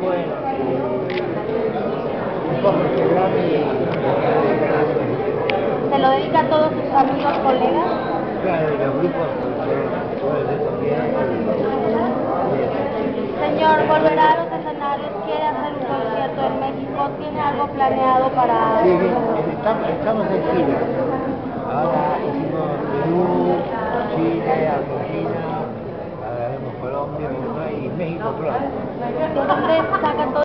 Bueno, un poco celebrando y... ¿Se lo dedica a todos sus amigos, colegas? Claro, y los grupos son de sociedad. Señor, volverá a los escenarios, quiere hacer un concierto en México, ¿tiene algo planeado para...? Sí, estamos en gira. Ahora hicimos Perú, Chile, Argentina, ahora haremos Colombia, Uruguay y México pronto. ¿De dónde saca